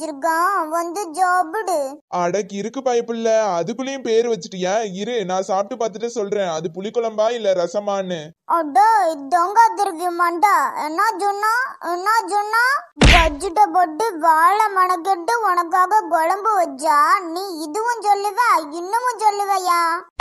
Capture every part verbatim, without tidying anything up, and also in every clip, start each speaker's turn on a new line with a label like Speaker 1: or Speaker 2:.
Speaker 1: வச்சிருக்கான், வந்து ஜாபுடு.
Speaker 2: அடக்கு இருக்கு பயப்புள்ள, அதுக்குள்ளேயும் பேரு வச்சிட்டியா? இரு நான் சாப்பிட்டு பார்த்துட்டு சொல்றேன் அது புளிக்குழம்பா இல்ல ரசமான்னு.
Speaker 1: அட இதங்க திருக்கி மண்டா, என்ன சொன்னா என்ன சொன்னா? பட்ஜெட்ட போட்டு வாழை மணக்கிட்டு உனக்காக குழம்பு வச்சா நீ இதுவும் சொல்லுவ இன்னமும் சொல்லுவையா?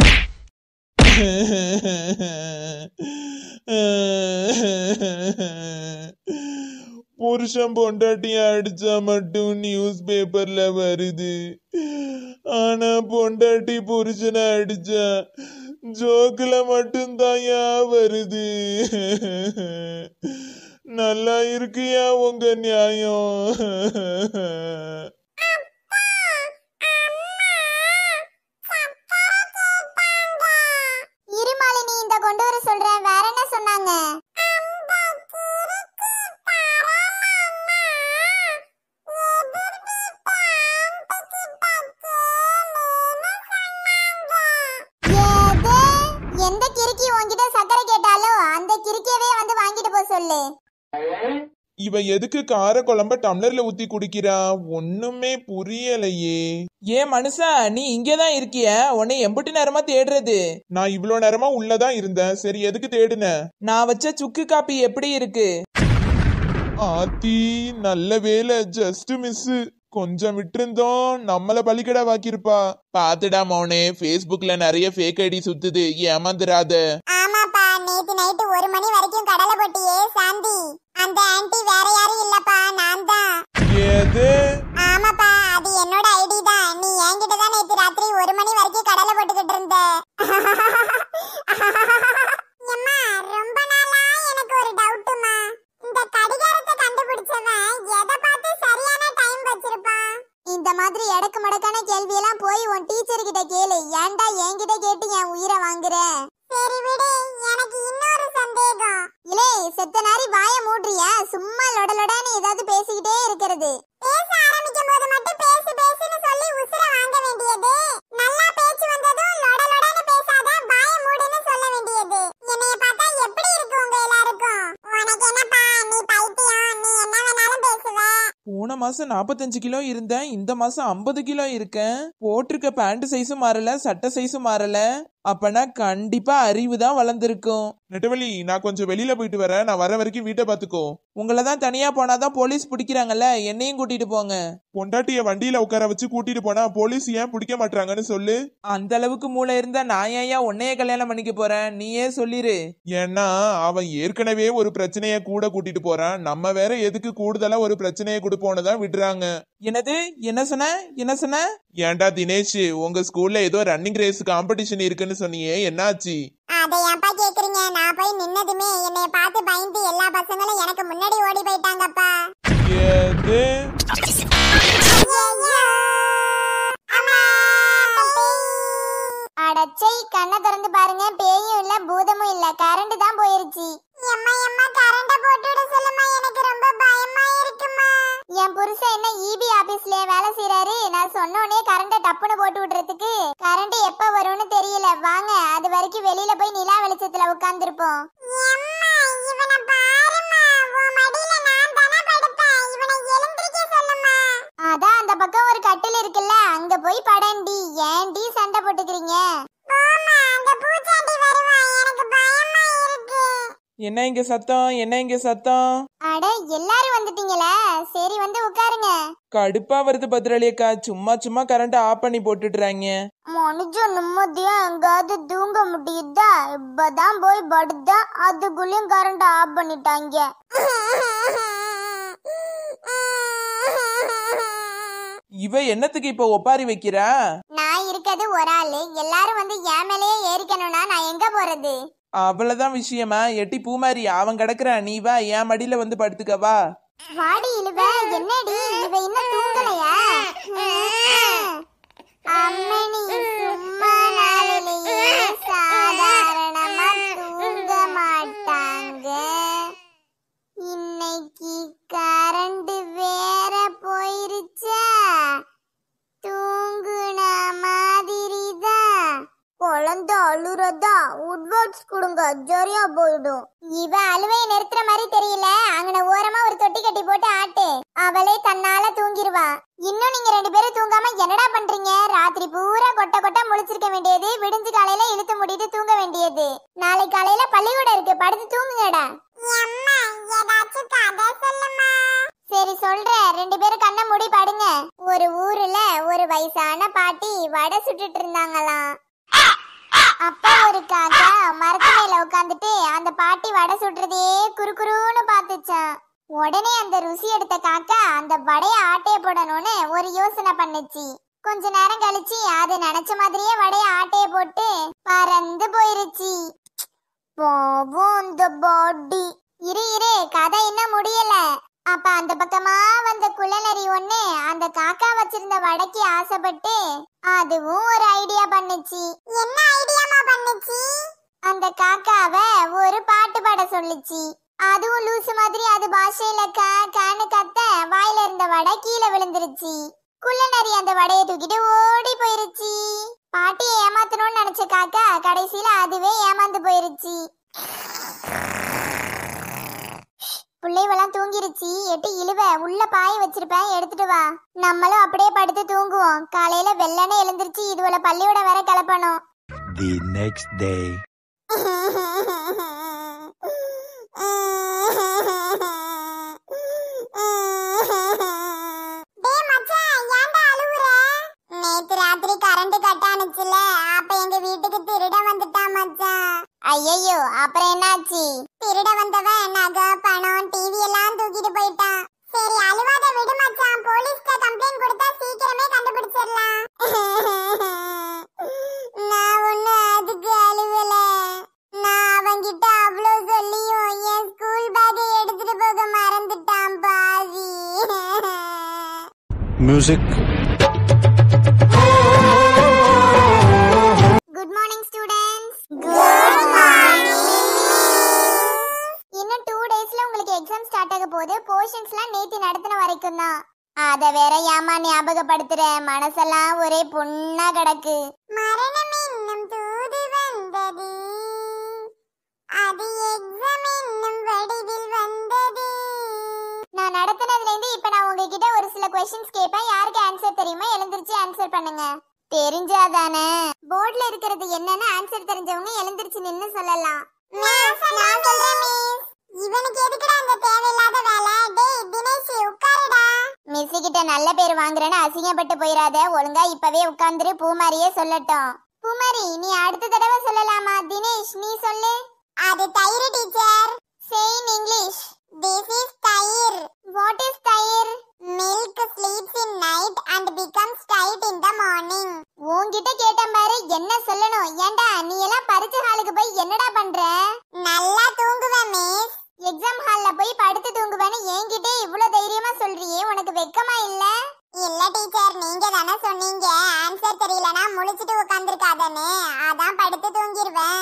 Speaker 2: புருஷன் பொண்டாட்டிய அடிச்சா மட்டும் நியூஸ் பேப்பர்ல வருது, ஆனா பொண்டாட்டி புருஷனை அடிச்சா ஜோக்குல மட்டும்தாயா வருது. நல்லா இருக்கியா உங்க நியாயம்?
Speaker 1: இருமாலினி இந்த கொண்டு வர சொல்றேன், வேற என்ன சொன்னாங்க? எந்த கிறுக்கி உன்கிட்ட சக்கரை கேட்டாலோ அந்த கிறுக்கியவே வந்து வாங்கிட்டு போ சொல்லு.
Speaker 2: இவ எதுக்கு கார குழம்ப டம்ளர்ல ஊத்தி குடிக்கிறா? ஒண்ணுமே புரியலையே.
Speaker 3: ஏன் மனுஷா நீ இங்கேதான் இருக்கிய? உன்னை எம்புட்டு நேரமா தேடுறது?
Speaker 2: நான் இவ்வளவு நேரமா உள்ளதான் இருந்தேன். சரி எதுக்கு தேடுன?
Speaker 3: நான் வச்ச சுக்கு காப்பி எப்படி இருக்கு?
Speaker 2: ஆத்தி நல்ல வேலை, ஜஸ்ட் மிஸ். கொஞ்சம் விட்டுருந்தோம் நம்மள பலிக்கடா வாக்கிருப்பா. பாத்துடா மௌனே, பேஸ்புக்ல நிறைய ஃபேக் ஐடி சுத்துது, ஏமாந்துராத.
Speaker 1: ஆமாப்பா, நேத்து நைட்டு ஒரு மணி வரைக்கும் கடலை போட்டியே சாந்தி, அந்த ஆன்ட்டி வேற யாரும் இல்லப்பா, நான் தான்.
Speaker 2: ஏது?
Speaker 1: ஆமாப்பா, அது என்னோட ஐடி தான். நீ என்கிட்ட தான் நேத்து ராத்திரி ஒரு மணி வரைக்கும் கடலை போட்டுக்கிட்டு இருந்த. அம்மா ரொம்ப நாளா எனக்கு ஒரு டவுட்மா, இந்த கடிகாரத்தை கண்டுபிடிச்சவன் எதை பார்த்து சரியான டைம் வச்சிருப்பான்? இந்த மாதிரி எடக்கு மடக்கான கேள்வி எல்லாம் போய் உன் டீச்சர் கிட்ட கேளு, ஏன்டா என்கிட்ட கேட்டு என் உயிரை வாங்குற? சரி விடு, எனக்கு இன்னொரு சந்தேகம். இலே செத்த நாரி வாயை மூடுறியா? சும்மா லொடலொடான்னு ஏதாவது பேசிக்கிட்டே இருக்கிறது. பேச ஆரம்பிக்கும் போது மட்டும் பேசு பேசுன்னு சொல்லி உசுர வாங்க வேண்டியது, நல்லா பேச்சு வந்ததும் லொடலொடான்னு பேசாத வாயை மூடுன்னு சொல்ல வேண்டியது. என்னைய பார்த்தா எப்படி இருக்கு உங்க எல்லாருக்கும்? உனக்கு என்னப்பா, நீ பைத்தியம், நீ என்ன வேணாலும் பேசுவ.
Speaker 3: போன மாசம் நாப்பத்தஞ்சு கிலோ இருந்தேன், இந்த மாசம் ஐம்பது கிலோ இருக்கேன். போட்டிருக்க பேண்ட் சைஸும் மாறல, சட்டை சைஸும் மாறல. அப்பனா கண்டிப்பா அறிவு தான் வளர்ந்துருக்கும்.
Speaker 2: நெட்டவழி, நான் கொஞ்சம் வெளியில போயிட்டு வரேன், நான் வர வரைக்கும் வீட்டை பாத்துக்கோ.
Speaker 3: உங்களை தான் தனியா போனாதான் போலீஸ் பிடிக்கிறாங்கல்ல, என்னையும் கூட்டிட்டு போங்க.
Speaker 2: பொண்டாட்டிய வண்டியில உட்கார வச்சு கூட்டிட்டு போனா போலீஸ் ஏன் பிடிக்க மாட்டாங்கன்னு சொல்லு.
Speaker 3: அந்த அளவுக்கு மூளை இருந்தா நான் ஏன் உன்னைய கல்யாணம் பண்ணிக்க போறேன்? நீயே சொல்லிரு.
Speaker 2: ஏன்னா அவன் ஏற்கனவே ஒரு பிரச்சனைய கூட கூட்டிட்டு போறான், நம்ம வேற எதுக்கு கூடுதலா ஒரு பிரச்சனைய கொடுப்போன்னு தான் விடுறாங்க.
Speaker 3: என்னது? என்ன சொன்ன என்ன சொன்ன?
Speaker 2: ஏன்டா தினேஷ், உங்க ஸ்கூல்ல ஏதோ ரன்னிங் ரேஸ் காம்படிஷன் இருக்குன்னு சொன்னியே, என்னாச்சு?
Speaker 1: அதை ஏன்பா கேக்குறீங்க? நான் போய் நின்னதுமே என்னைய பார்த்து பயந்து எல்லா பசங்களும் எனக்கு முன்னாடி ஓடி போயிட்டாங்கப்பா.
Speaker 2: ஏது?
Speaker 1: அடச்சை, கண்ணை திறந்து பாருங்க, பேயும் இல்ல பூதமும் இல்ல, கரண்ட் தான் போயிருச்சு. எம்மா எம்மா கரண்ட போட்டுட சொல்லுமா, எனக்கு ரொம்ப பயமா இருக்குமா. என் புருஷன் என்ன ஈபி ஆபீஸ்ல வேலை செய்யறாரு, நான் சொன்ன உடனே கரண்ட டப்புன்னு போட்டு விடுறதுக்கு. கரண்ட் எப்ப வரும்னு தெரியல, வாங்க அது வரைக்கும் வெளியில போய் நிலா வெளிச்சத்துல உட்கார்ந்துருப்போம். அதான் அந்த பக்கம் ஒரு கட்டில் இருக்குல்ல, அங்க போய் படண்டி. ஏன்டி சண்டை போட்டுக்கிறீங்க?
Speaker 3: என்ன இங்க சத்தம்? என்ன இங்க சத்தம்?
Speaker 1: அட எல்லாரும் வந்துட்டீங்களா? சரி வந்து உட்காருங்க.
Speaker 3: கடுப்பா வருது பத்ரலியக்கா, சும்மா சும்மா கரண்ட் ஆஃப் பண்ணி போட்டுடுறாங்க.
Speaker 1: மனுஷன் நிம்மதியா எங்காவது தூங்க முடியுதா? இப்பதான் போய் படுத்தா, அதுக்குள்ளயும் கரண்ட் ஆஃப் பண்ணிட்டாங்க.
Speaker 3: இவ என்னத்துக்கு இப்ப ஒப்பாரி வைக்கிறா?
Speaker 1: நான் இருக்கிறது ஒரு ஆளு, எல்லாரும் வந்து என் மேலேயே ஏறிக்கணும்னா நான் எங்க போறது?
Speaker 3: அவ்வளவுதான் விஷயமா? எட்டி பூமாரி, அவன் கிடக்குற, நீ வா என் மடியில வந்து படுத்துக்கவா.
Speaker 1: வாடி இழுவ, என்னடி இவ இன்னும் தூங்கலையா? அம்மனி சும்மா நாளிலேயே சாதாரணமா தூங்க மாட்டாங்க. இன்னைக்கு கரண்ட் வேற போயிருச்சா, தூங்குன மாதிரிதான். குழந்த அழுறதா உட்வர்ட்ஸ் கொடுங்க சரியா போயிடும். இவ அழுவையை நிறுத்துற மாதிரி தெரியல. அங்கன ஓரமா ஒரு தொட்டி கட்டி போட்டு ஆட்டு, அவளே தன்னால தூங்கிடுவா. இன்னும் நீங்க ரெண்டு பேரும் தூங்காம என்னடா பண்றீங்க? ராத்திரி பூரா கொட்ட கொட்ட முழிச்சிருக்க வேண்டியது, விடிஞ்சு காலையில இழுத்து முடிட்டு தூங்க வேண்டியது. நாளை காலையில பள்ளிக்கூடம் இருக்கு, படுத்து தூங்குங்கடா. சரி சொல்றேன், ரெண்டு பேரும் கண்ணை மூடி படுங்க. ஒரு ஊர்ல ஒரு வயசான பாட்டி வடை சுட்டுட்டு இருந்தாங்களாம். அப்பா ஒரு காக்கா மரத்து மேல உட்காந்துட்டு அந்த பாட்டி வடை சுடுறதே குறுகுறுன்னு பாத்துச்சான். உடனே அந்த ருசி எடுத்த காக்கா அந்த வடைய ஆட்டைய போடணும்னு ஒரு யோசனை பண்ணுச்சு. கொஞ்ச நேரம் கழிச்சு அது நினைச்ச மாதிரியே வடைய ஆட்டைய போட்டு பறந்து போயிருச்சு. பாவம் அந்த பாட்டி. இரு இரு, கதை இன்னும் முடியல. அப்ப அந்த பக்கமா வந்த குள்ளநரி ஒண்ணு அந்த காக்கா வச்சிருந்த வடைக்கு ஆசைப்பட்டு அதுவும் ஒரு ஐடியா பண்ணுச்சு. என்ன ஐடியாமா பண்ணுச்சு? அந்த காக்காவை ஒரு பாட்டு பாட சொல்லுச்சு. அதுவும் லூசு மாதிரி அது பாஷையில கா கான்னு கத்த வாயில இருந்த வடை கீழே விழுந்துருச்சு. குள்ளநரி அந்த வடையை தூக்கிட்டு ஓடி போயிருச்சு. பாட்டியை ஏமாத்தணும்னு நினைச்ச காக்கா கடைசியில அதுவே ஏமாந்து போயிருச்சு. பிள்ளைவெல்லாம் தூங்கிருச்சு. எட்டு இழுவ உள்ள பாய வச்சிருப்பேன், எடுத்துட்டு வா. நம்மளும் அப்படியே படுத்து தூங்குவோம். காலையில வெள்ளனே எழுந்திருச்சு இதுவள பள்ளியோட வேற கிளப்பணும்.
Speaker 4: The next day.
Speaker 1: நேத்து ராத்திரி கரண்ட் கட் ஆனுச்சுல, அப்ப எங்க வீட்டுக்கு திருட வந்துட்டான் மச்சான். ஐயோ, அப்புறம் என்னாச்சு? திருட வந்தவன் நகை பணம் டிவி எல்லாம் தூக்கிட்டு போயிட்டான். சரி அழுவாத விடு மச்சான், போலீஸ்க்கு கம்ப்ளைண்ட் கொடுத்தா சீக்கிரமே கண்டுபிடிச்சிடலாம். நான் ஒண்ணு அதுக்கு அழுவல. நான் அவங்கிட்ட அவ்வளோ சொல்லியும் என் ஸ்கூல் பேக்கை எடுத்துட்டு போக மறந்துட்டான் பாவி.
Speaker 4: Music.
Speaker 1: Good morning students. Good morning. இன்னும் two daysல உங்களுக்கு எக்ஸாம் ஸ்டார்ட் ஆக போகுது. போர்ஷன்ஸ்லாம் நேத்து நடத்தின வரைக்கும் தான். அத வேற ஏமா ஞாபகப்படுத்துற, மனசெல்லாம் ஒரே புண்ணா கிடக்கு. மரணம் இன்னும் தூது வந்தது, அது எக்ஸாம் இன்னும் வடிவில் வந்தது. நான் நடத்தினதுல இருந்து இப்ப நான் உங்ககிட்ட ஒரு சில क्वेश्चंस கேட்பேன். யாருக்கு ஆன்சர் தெரியுமா எழுந்திருச்சு ஆன்சர் பண்ணுங்க. தெரிஞ்சாதானே போர்ட்ல இருக்கிறது என்னன்னு ஆன்சர் தெரிஞ்சவங்க எழுந்திருச்சு நின்னு சொல்லலாம். நான் சொல்றேன் மிஸ். இவனுக்கு எதுக்குடா அந்த தேவையில்லாத வேலை? டேய் தினேஷ் உட்காருடா. மிஸ் கிட்ட நல்ல பேர் வாங்குறேன்னு அசிங்கப்பட்டு போயிராத. ஒழுங்கா இப்பவே உட்கார்ந்துரு. பூமாரியே சொல்லட்டும். பூமாரி நீ அடுத்த தடவை சொல்லலாமா? தினேஷ் நீ சொல்லு. அது தயிர் teacher. Say in English. This is தயிர். What is தயிர்? Milk sleeps in night and becomes tight in the morning. உன்கிட்ட கேட்டேன் பாரு, என்ன சொல்லணும்? ஏண்டா நீ எல்லாம் பரிட்சை ஹாலுக்கு போய் என்னடா பண்ற? நல்லா தூங்குவேன் மிஸ். எக்ஸாம் ஹால்ல போய் படுத்து தூங்குவேன்னு என்கிட்ட இவ்ளோ தைரியமா சொல்றியே, உனக்கு வெக்கமா இல்ல? இல்ல டீச்சர், நீங்க தானே சொன்னீங்க ஆன்சர் தெரியலனா முழிச்சிட்டு உட்கார்ந்திருக்காதன்னு. அதான் படுத்து தூங்கிடுவேன்.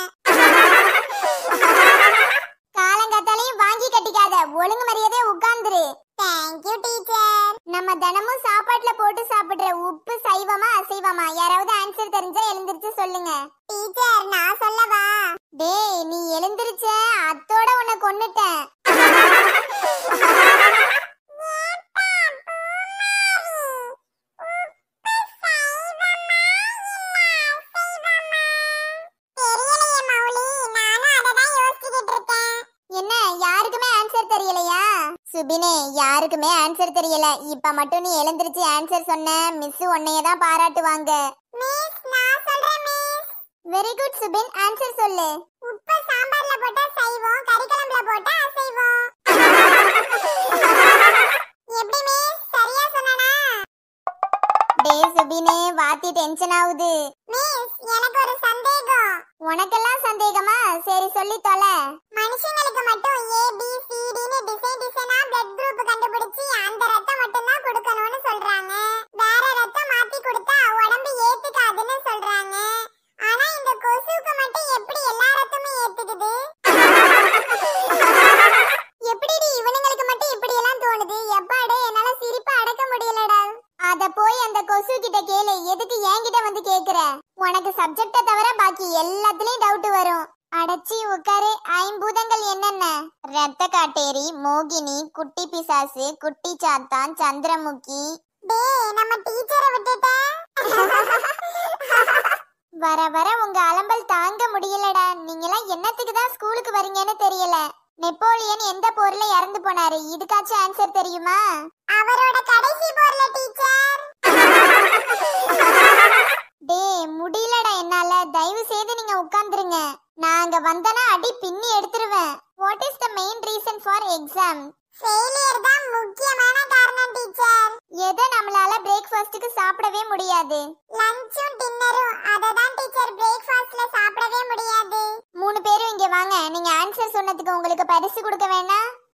Speaker 1: காலங்காத்தாலையும் வாங்கி கட்டிக்காத, ஒழுங்கு மரியாதையா உட்கார்ந்துரு. Thank you teacher. நம்ம தினமும் சாப்பாட்டுல போட்டு சாப்பிடுற உப்பு சைவமா அசைவமா? யாராவது ஆன்சர் தெரிஞ்சா எழுந்திருச்சு சொல்லுங்க. டீச்சர் நான் சொல்லவா? டேய் நீ எழுந்திருச்ச, அத்தோட உன்னை கொன்னுட்டேன். என்ன யாருக்குமே ஆன்சர் தெரியலையா? சுபினே யாருக்குமே ஆன்சர் தெரியல. இப்ப மட்டும் நீ எழுந்திருச்சு ஆன்சர் சொன்ன, மிஸ் உன்னைய தான் பாராட்டுவாங்க. மிஸ் நான் சொல்றேன் miss. Very good Subin, answer சொல்லு. உப்பு சாம்பார்ல போட்டா சைவம், கறி குழம்புல போட்டா அசைவம். எப்படி மிஸ் சரியா சொன்னனா? டேய் சுபினே வாத்தி டென்ஷன் ஆவுது. மிஸ் எனக்கு ஒரு சந்தேகம். உனக்கெல்லாம் சந்தேகமா? சரி சொல்லி தொலை. மனுஷங்களுக்கு மட்டும் ஏ பி சி டி னு டிசைன் டிசைனா பிளட் குரூப் கண்டுபிடிச்சி அந்த ரத்தம் மட்டும் தான் கொடுக்கணும்னு சொல்றாங்க. வேற ரத்தம் மாத்தி கொடுத்தா உடம்பு ஏத்துக்காதுன்னு சொல்றாங்க. ஆனா இந்த கொசுவுக்கு மட்டும் எப்படி எல்லா ரத்தமும் ஏத்துக்குது? எப்படிடி இவனுங்களுக்கு மட்டும் இப்படி எல்லாம் தோணுது? எப்பாடே என்னால சிரிப்பை அடக்க முடியலடா. அத போய் அந்த கொசு கிட்ட கேளு, எதுக்கு என்கிட்ட வந்து கேக்குற? உனக்கு சப்ஜெக்ட தவிர பாக்கி எல்லா அடச்சி உட்காரு. ஐம்பூதங்கள் என்னென்ன? ரத்த காட்டேரி, மோகினி, குட்டி பிசாசு, குட்டி சாத்தான், சந்திரமுகி. டேய் நம்ம டீச்சரை விட்டுட்ட. வர வர உங்க அலம்பல் தாங்க முடியலடா. நீங்கலாம் என்னத்துக்கு தான் ஸ்கூலுக்கு வரீங்கன்னு தெரியல. நெப்போலியன் எந்த போர்ல இறந்து போனாரு? இதுக்காச்சும் ஆன்சர் தெரியுமா? அவரோட கடைசி போர்ல டீச்சர். டேய் முடியலடா என்னால. தயவு செய்து நீங்க உட்கார்ந்துருங்க. நாங்க வந்தனா அடி பின்னி எடுத்துருவேன். What is the main reason for exam? Failure தான் முக்கியமான காரணம் டீச்சர். எதை நம்மளால பிரேக்ஃபாஸ்ட்க்கு சாப்பிடவே முடியாது? லஞ்சும் டின்னரும். அத தான் டீச்சர் பிரேக்ஃபாஸ்ட்ல சாப்பிடவே முடியாது. மூணு பேரும் இங்க வாங்க. நீங்க ஆன்சர் சொன்னதுக்கு உங்களுக்கு பரிசு கொடுக்க வேணா?